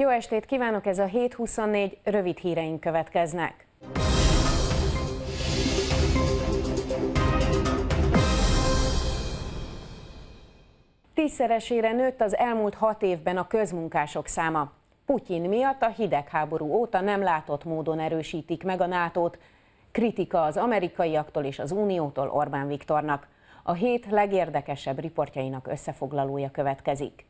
Jó estét kívánok, ez a 7.24, rövid híreink következnek. Tízszeresére nőtt az elmúlt 6 évben a közmunkások száma. Putyin miatt a hidegháború óta nem látott módon erősítik meg a NATO-t. Kritika az amerikaiaktól és az Uniótól Orbán Viktornak. A hét legérdekesebb riportjainak összefoglalója következik.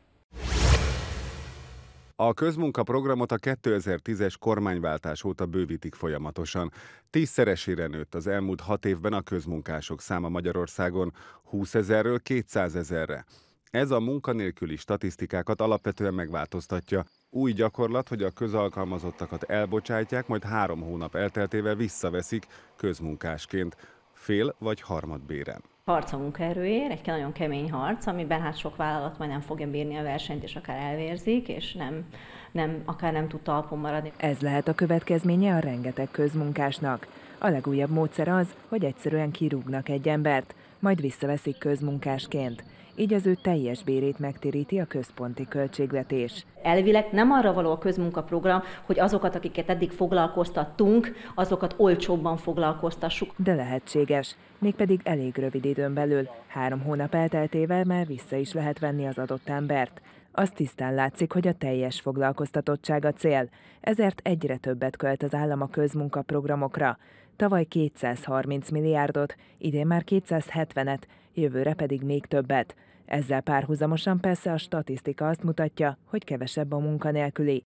A közmunkaprogramot a 2010-es kormányváltás óta bővítik folyamatosan. 10-szeresére nőtt az elmúlt 6 évben a közmunkások száma Magyarországon, 20 000-ről 200 000-re. Ez a munkanélküli statisztikákat alapvetően megváltoztatja. Új gyakorlat, hogy a közalkalmazottakat elbocsátják, majd 3 hónap elteltével visszaveszik közmunkásként, fél vagy harmadbéren. Harc a munkaerőért, egy nagyon kemény harc, amiben hát sok vállalat majd nem fogja bírni a versenyt, és akár elvérzik, és akár nem tud talpon maradni. Ez lehet a következménye a rengeteg közmunkásnak. A legújabb módszer az, hogy egyszerűen kirúgnak egy embert, majd visszaveszik közmunkásként. Így az ő teljes bérét megtéríti a központi költségvetés. Elvileg nem arra való a közmunkaprogram, hogy azokat, akiket eddig foglalkoztattunk, azokat olcsóbban foglalkoztassuk. De lehetséges, mégpedig elég rövid időn belül, 3 hónap elteltével már vissza is lehet venni az adott embert. Az tisztán látszik, hogy a teljes foglalkoztatottság a cél, ezért egyre többet költ az állam a közmunkaprogramokra. Tavaly 230 milliárdot, idén már 270-et, jövőre pedig még többet. Ezzel párhuzamosan persze a statisztika azt mutatja, hogy kevesebb a munkanélküli.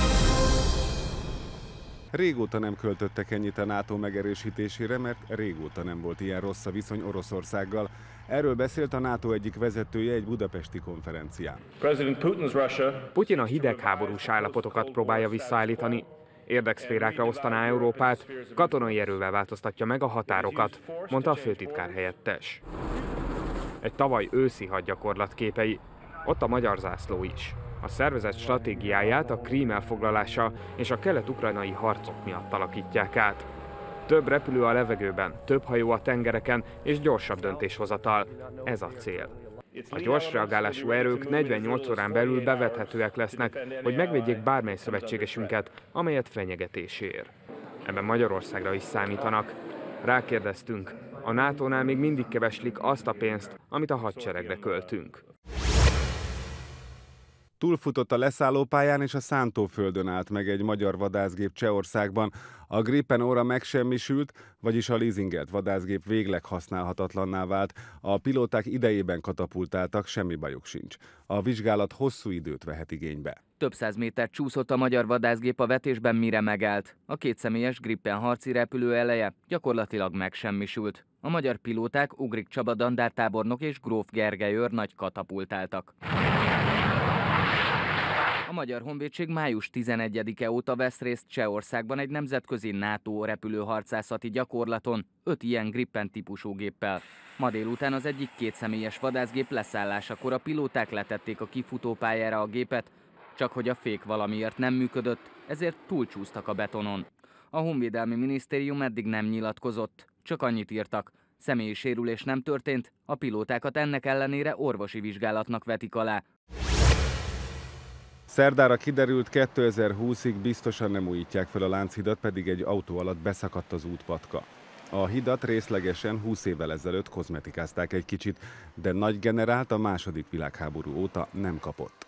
Régóta nem költöttek ennyit a NATO megerősítésére, mert régóta nem volt ilyen rossz a viszony Oroszországgal. Erről beszélt a NATO egyik vezetője egy budapesti konferencián. Putyin a hidegháborús állapotokat próbálja visszaállítani. Érdekszférákra osztaná Európát, katonai erővel változtatja meg a határokat, mondta a főtitkár helyettes. Egy tavaly őszi hadgyakorlat képei, ott a magyar zászló is. A szervezet stratégiáját a Krím elfoglalása és a kelet-ukrajnai harcok miatt alakítják át. Több repülő a levegőben, több hajó a tengereken és gyorsabb döntéshozatal. Ez a cél. A gyors reagálású erők 48 órán belül bevethetőek lesznek, hogy megvédjék bármely szövetségesünket, amelyet fenyegetés ér. Ebben Magyarországra is számítanak. Rákérdeztünk, a NATO-nál még mindig keveslik azt a pénzt, amit a hadseregre költünk. Túlfutott a leszállópályán és a szántóföldön állt meg egy magyar vadászgép Csehországban. A Gripen óra megsemmisült, vagyis a leasingelt vadászgép végleg használhatatlanná vált. A pilóták idejében katapultáltak, semmi bajuk sincs. A vizsgálat hosszú időt vehet igénybe. Több 100 métert csúszott a magyar vadászgép a vetésben, mire megállt. A 2 személyes Gripen harci repülő eleje gyakorlatilag megsemmisült. A magyar pilóták Ugrik Csaba dandártábornok és Gróf Gergely őrnagy katapultáltak. A Magyar Honvédség május 11-e óta vesz részt Csehországban egy nemzetközi NATO repülőharcászati gyakorlaton 5 ilyen Gripen típusú géppel. Ma délután az egyik 2 személyes vadászgép leszállásakor a pilóták letették a kifutópályára a gépet, csak hogy a fék valamiért nem működött, ezért túlcsúsztak a betonon. A Honvédelmi Minisztérium eddig nem nyilatkozott, csak annyit írtak: személyi sérülés nem történt, a pilótákat ennek ellenére orvosi vizsgálatnak vetik alá. Szerdára kiderült, 2020-ig biztosan nem újítják fel a Lánchidat, pedig egy autó alatt beszakadt az útpatka. A hidat részlegesen 20 évvel ezelőtt kozmetikázták egy kicsit, de nagy generált a II. Világháború óta nem kapott.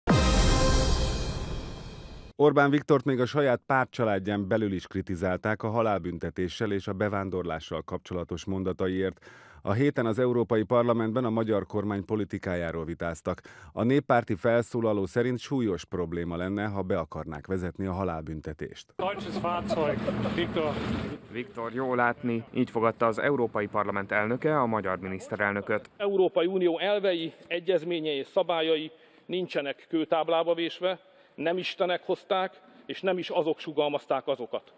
Orbán Viktort még a saját pártcsaládján belül is kritizálták a halálbüntetéssel és a bevándorlással kapcsolatos mondataiért. A héten az Európai Parlamentben a magyar kormány politikájáról vitáztak. A néppárti felszólaló szerint súlyos probléma lenne, ha be akarnák vezetni a halálbüntetést. Viktor, jó látni, így fogadta az Európai Parlament elnöke a magyar miniszterelnököt. Európai Unió elvei, egyezményei és szabályai nincsenek kőtáblába vésve, nem istenek hozták, és nem is azok sugalmazták azokat.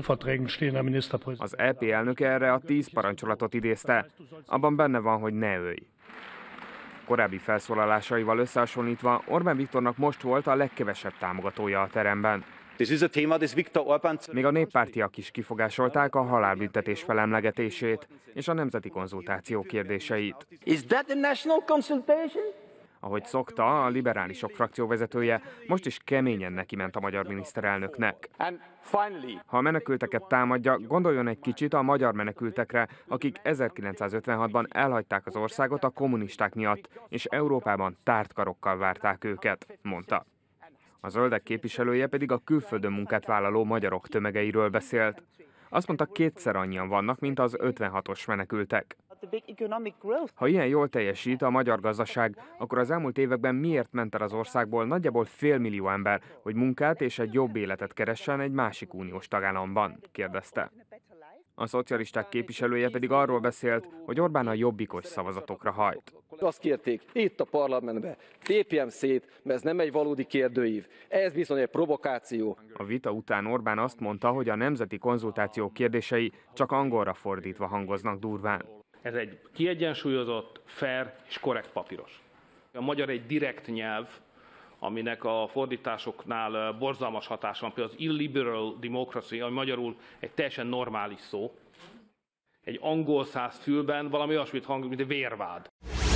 Az EP elnöke erre a 10 parancsolatot idézte. Abban benne van, hogy ne ölj. Korábbi felszólalásaival összehasonlítva Orbán Viktornak most volt a legkevesebb támogatója a teremben. Még a néppártiak is kifogásolták a halálbüntetés felemlegetését és a nemzeti konzultáció kérdéseit. A Ahogy szokta, a liberálisok frakcióvezetője most is keményen nekiment a magyar miniszterelnöknek. Ha a menekülteket támadja, gondoljon egy kicsit a magyar menekültekre, akik 1956-ban elhagyták az országot a kommunisták miatt, és Európában tárt karokkal várták őket, mondta. A zöldek képviselője pedig a külföldön munkát vállaló magyarok tömegeiről beszélt. Azt mondta, kétszer annyian vannak, mint az 56-os menekültek. Ha ilyen jól teljesít a magyar gazdaság, akkor az elmúlt években miért ment el az országból nagyjából 500 000 ember, hogy munkát és egy jobb életet keressen egy másik uniós tagállamban, kérdezte. A szocialisták képviselője pedig arról beszélt, hogy Orbán a jobbikos szavazatokra hajt. Azt kérték itt a parlamentben, tépjem szét, mert ez nem egy valódi kérdőív. Ez bizony egy provokáció. A vita után Orbán azt mondta, hogy a nemzeti konzultáció kérdései csak angolra fordítva hangoznak durván. Ez egy kiegyensúlyozott, fair és korrekt papíros. A magyar egy direkt nyelv, aminek a fordításoknál borzalmas hatása van, például az illiberal democracy, ami magyarul egy teljesen normális szó. Egy angol száz fülben valami olyasmit hangzik, mint egy vérvád.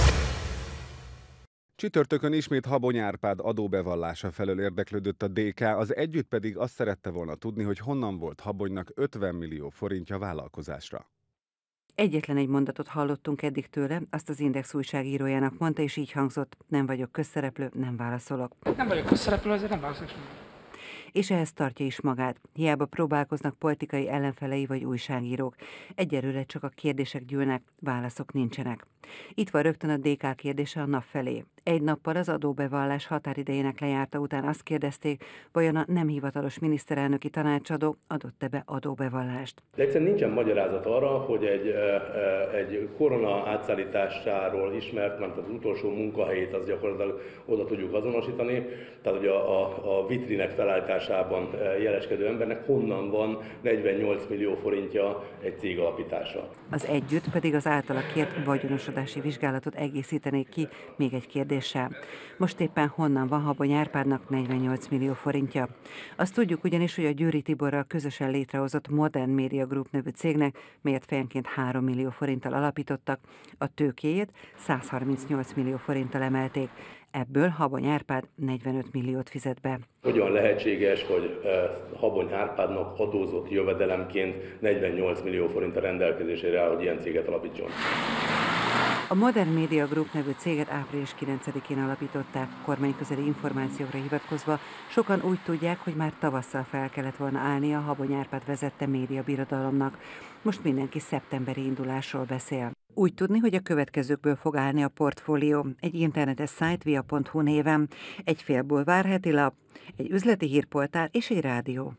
Csütörtökön ismét Habony Árpád adóbevallása felől érdeklődött a DK, az Együtt pedig azt szerette volna tudni, hogy honnan volt Habonynak 50 millió forintja vállalkozásra. Egyetlen egy mondatot hallottunk eddig tőle, azt az Index újságírójának mondta, és így hangzott: nem vagyok közszereplő, nem válaszolok. Nem vagyok közszereplő, azért nem válaszolok. És ehhez tartja is magát. Hiába próbálkoznak politikai ellenfelei vagy újságírók. Egyelőre csak a kérdések gyűlnek, válaszok nincsenek. Itt van rögtön a DK kérdése a nap felé. Egy nappal az adóbevallás határidejének lejárta után azt kérdezték, vajon a nem hivatalos miniszterelnöki tanácsadó adott-e be adóbevallást. De egyszerűen nincsen magyarázat arra, hogy egy korona átszállításáról ismert, mert az utolsó munkahelyét az gyakorlatilag oda tudjuk azonosítani, tehát hogy a vitrinek felállításában jeleskedő embernek honnan van 48 millió forintja egy cég alapításra. Az Együtt pedig az általa kért vagyonosodási vizsgálatot egészítenék ki még egy kérdéssel. Most éppen honnan van Habony Árpádnak 48 millió forintja? Azt tudjuk ugyanis, hogy a Győri Tiborral közösen létrehozott Modern Media Group nevű cégnek, melyet fejenként 3 millió forinttal alapítottak, a tőkéjét 138 millió forinttal emelték. Ebből Habony Árpád 45 milliót fizet be. Hogyan lehetséges, hogy Habony Árpádnak adózott jövedelemként 48 millió forint a rendelkezésére áll, hogy ilyen céget alapítson? A Modern Media Group nevű céget április 9-én alapították. Kormányközeli információkra hivatkozva sokan úgy tudják, hogy már tavasszal fel kellett volna állnia a Habony Árpád vezette médiabirodalomnak. Most mindenki szeptemberi indulásról beszél. Úgy tudni, hogy a következőkből fog állni a portfólió: egy internetes szájt via.hu néven, egy fél bulvár heti lap, egy üzleti hírportál és egy rádió.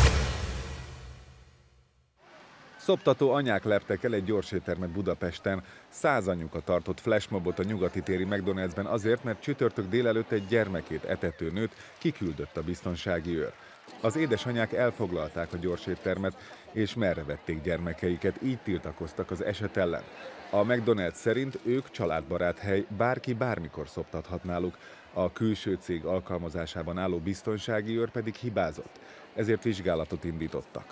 Szoptató anyák leptek el egy gyorséttermet Budapesten. 100 anyuka tartott flashmobot a nyugati téri McDonald'sben azért, mert csütörtök délelőtt egy gyermekét etető nőt kiküldött a biztonsági őr. Az édesanyák elfoglalták a gyorséttermet, és merrevették gyermekeiket, így tiltakoztak az eset ellen. A McDonald's szerint ők családbarát hely, bárki bármikor szoptathat náluk. A külső cég alkalmazásában álló biztonsági őr pedig hibázott, ezért vizsgálatot indítottak.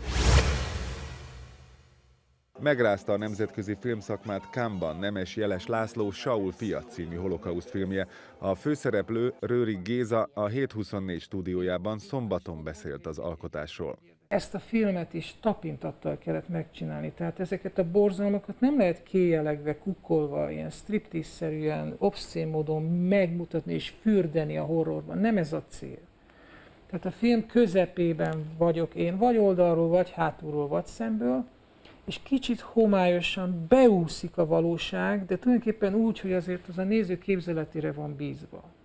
Megrázta a nemzetközi filmszakmát Cannes-ban Nemes Jeles László Saul fia című holokauszt filmje. A főszereplő, Rőrig Géza a 724 stúdiójában szombaton beszélt az alkotásról. Ezt a filmet is tapintattal kellett megcsinálni, tehát ezeket a borzalmakat nem lehet kéjelegve, kukkolva, ilyen striptease-szerűen, obszcén módon megmutatni és fürdeni a horrorban. Nem ez a cél. Tehát a film közepében vagyok én, vagy oldalról, vagy hátulról, vagy szemből, és kicsit homályosan beúszik a valóság, de tulajdonképpen úgy, hogy azért az a néző képzeletére van bízva.